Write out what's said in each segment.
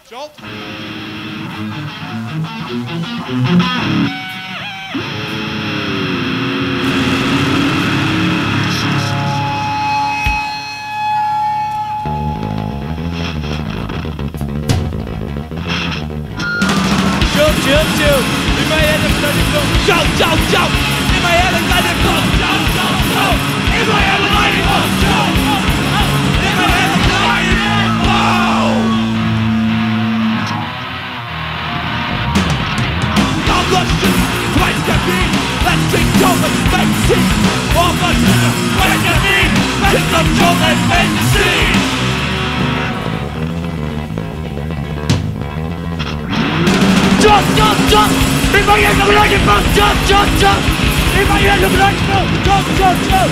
Jolt. Shoot. In my head, I'm letting go. Jump. In my head, I'm letting go. Jump. In my head, I'm letting go. Jump. In my head, I'm letting go. I'm lost in twice can be. Let's drink Jolt and make the scene. All my children, twice can be. Let's drink Jolt and make the scene. Jump! In my head, I'm letting go! Jump! In my head, I'm letting go! Jump!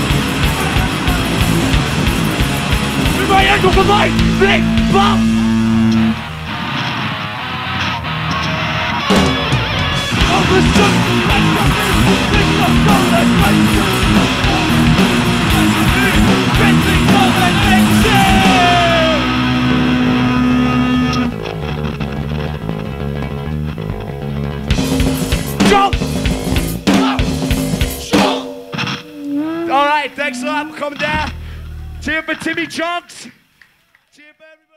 In my head, I'm like big bump! Oh, the sun! Let's go! Let's Alright, thanks a lot for coming down. Cheer for Timmy Chunks. Cheer for everybody.